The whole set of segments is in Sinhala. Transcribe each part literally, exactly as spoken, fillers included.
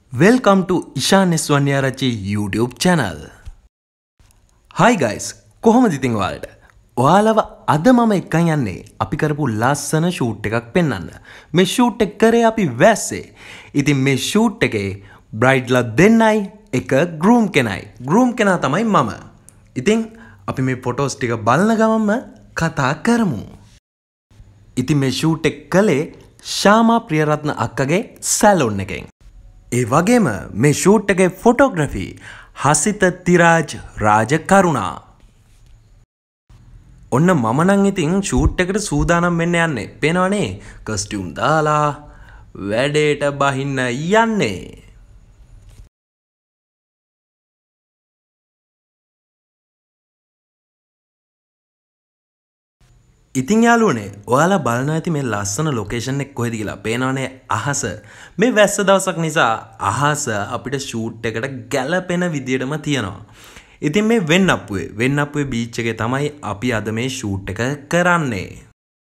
Welcome to Ishan Eswanyarachi YouTube channel. Hi guys, කොහොමද ඉතින් ඔයාලට? ඔයාලව අද මම එක්කන් යන්නේ අපි කරපු ලස්සන ෂූට් එකක් පෙන්වන්න. මේ ෂූට් එක කරේ අපි වැස්සේ. ඉතින් මේ ෂූට් එකේ බ්‍රයිඩ්ලා දෙන්නයි එක ගෲම් කෙනයි. ගෲම් කෙනා තමයි මම. ඉතින් අපි මේ ෆොටෝස් ටික බලන ගමන්ම කතා කරමු. ඉතින් මේ ෂූට් එක කළේ ශාමා ප්‍රියරත්න අක්කගේ සැලොන් එකෙන්. ඒ වගේම මේ ෂූට් එකේ ෆොටෝග්‍රැෆි හසිත තිරාජ් රාජකරුණා. ඔන්න මම නම් ඉතින් ෂූට් එකට සූදානම් වෙන්න යන්නේ. පේනවනේ කස්ටියුම් දාලා වැඩේට බහින්න යන්නේ. ඉතින් යාළුවනේ ඔයාලා බලන ඇති මේ ලස්සන ලොකේෂන් එක කොහෙද කියලා. පේනවනේ අහස. මේ වැස්ස දවසක් නිසා අහස අපිට ෂූට් එකට ගැලපෙන විදියටම තියෙනවා. ඉතින් මේ වෙන්නප්පුවේ වෙන්නප්පුවේ බීච් එකේ තමයි අපි අද මේ ෂූට් එක කරන්නේ.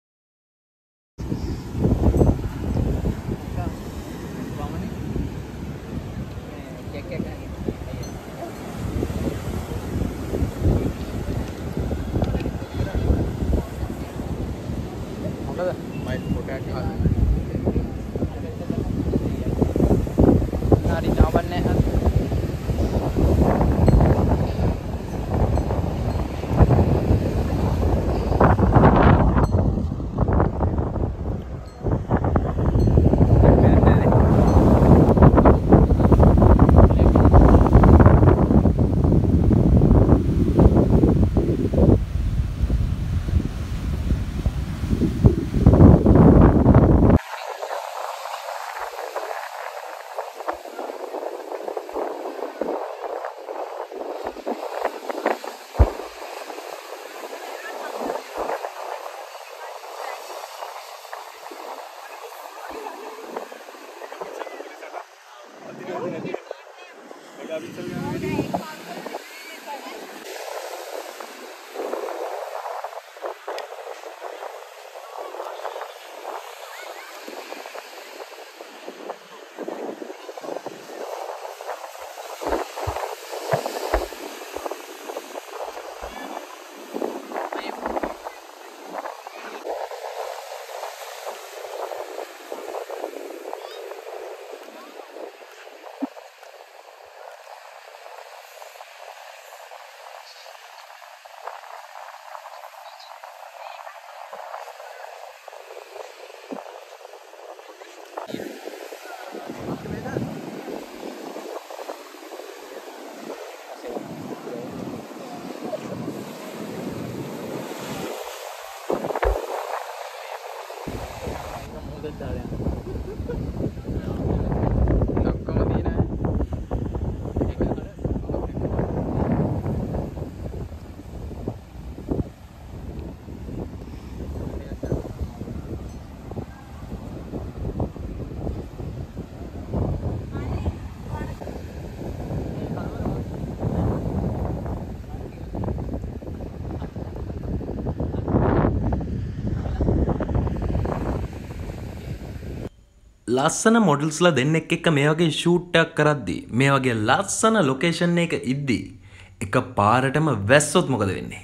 ලස්සන මොඩල්ස්ලා දෙන්නෙක් එක්ක මේ වගේ ෂූට් එකක් කරද්දී මේ වගේ ලස්සන ලොකේෂන් එක ඉද්දී එක පාරටම වැස්සොත් මොකද වෙන්නේ?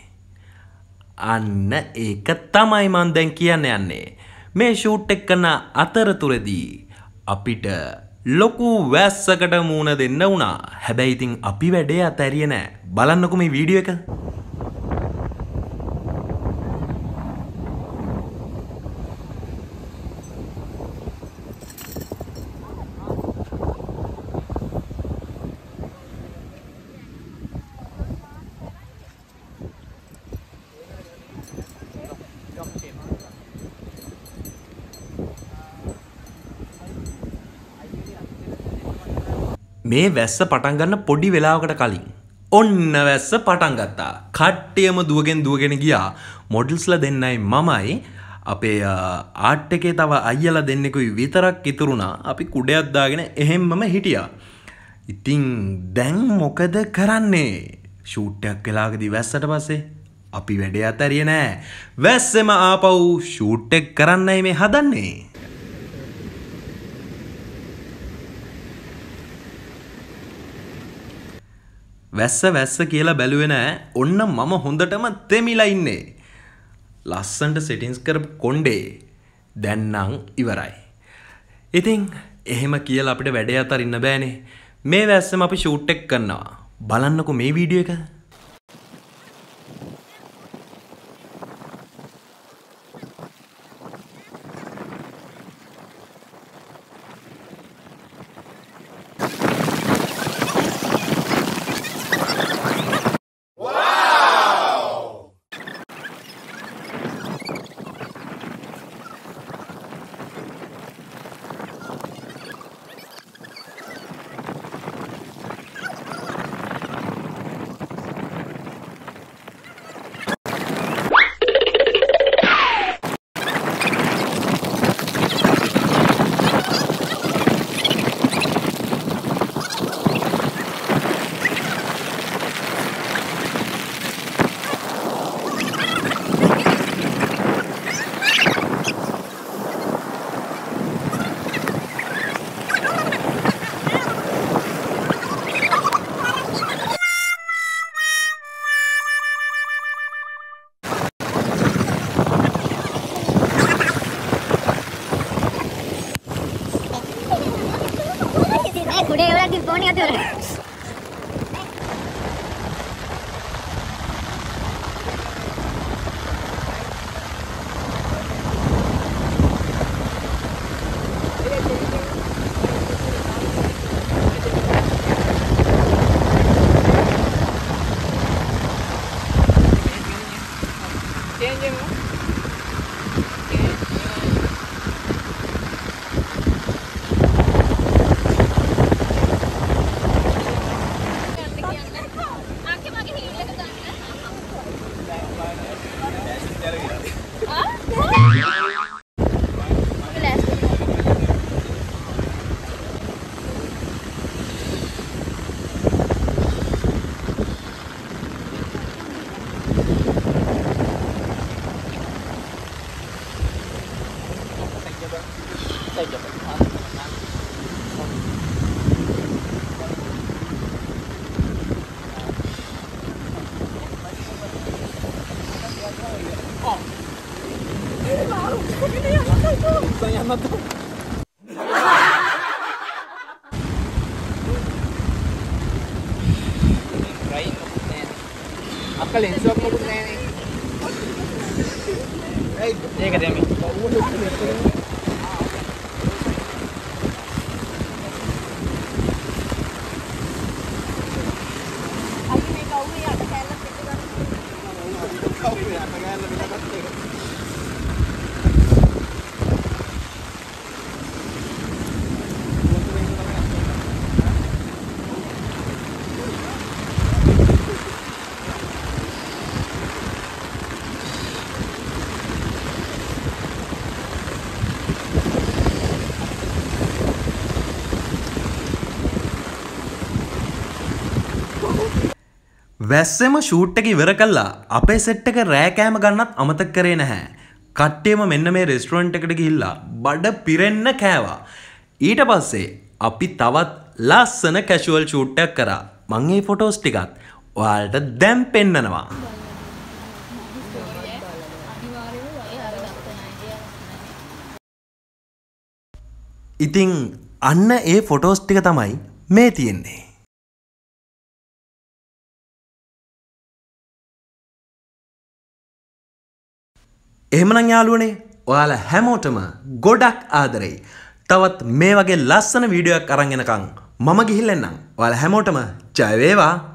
අන්න ඒක තමයි මම දැන් කියන්න යන්නේ. මේ ෂූට් එක කරන අතරතුරදී අපිට ලොකු වැස්සකට මුහුණ දෙන්න වුණා. හැබැයි ඉතින් අපි වැඩේ අතහැරියේ නෑ. බලන්නකෝ මේ වීඩියෝ එක. මේ වැස්ස පටන් ගන්න පොඩි වෙලාවකට කලින් ඔන්න වැස්ස පටන් ගත්තා. කට්ටියම දුවගෙන දුවගෙන ගියා. මොඩල්ස්ලා දෙන්නයි මමයි අපේ ආර්ට් එකේ තව අයියලා දෙන්නෙකුයි විතරක් ඉතුරුණා. අපි කුඩයක් දාගෙන එහෙම්මම හිටියා. ඉතින් දැන් මොකද කරන්නේ? ෂූට් එකක් වෙලාවකදී වැස්සට පස්සේ අපි වැඩේ අතරියේ නෑ. වැස්සෙම ආපහු ෂූට් එක කරන්නයි මේ හදන්නේ. වැස්ස වැස්ස කියලා බැලුවේ නෑ. ඔන්න මම හොඳටම තෙමිලා ඉන්නේ. ලස්සන්ට සෙටින්ස් කරපු කොණ්ඩේ දැන් නම් ඉවරයි. ඉතින් එහෙම කියලා අපිට වැඩේ අතරින්න බෑනේ. මේ වැස්සම අපි ෂූට් එක කරනවා. බලන්නකෝ මේ වීඩියෝ එක. Udah udah di poni aja. Akka lensuak mokuත් නෑනේ. ඒක දෙමි. අපි මේ කවුවේ යට කැල්ලක් පිට ගන්න. කවුවේ යට කැල්ල පිටපත් එක. වැස්සෙම ෂූට් එක ඉවර කළා. අපේ සෙට් එක රෑ කෑම ගන්නත් අමතක කරේ නැහැ. කට්ටියම මෙන්න මේ රෙස්ටුරන්ට් එකට ගිහිල්ලා බඩ පිරෙන්න කෑවා. ඊට පස්සේ අපි තවත් ලස්සන කැෂුවල් ෂූට් එකක් කරා. මම මේ ෆොටෝස් ටිකත් ඔයාලට දැන් පෙන්නනවා. ඉතින් අන්න ඒ ෆොටෝස් ටික තමයි මේ තියෙන්නේ. එහෙමනම් යාළුවනේ ඔයාලා හැමෝටම ගොඩක් ආදරෙයි. තවත් මේ වගේ ලස්සන වීඩියෝ එකක් අරන් එනකන් මම ගිහින් එන්නම්. ඔයාලා හැමෝටම ජය වේවා.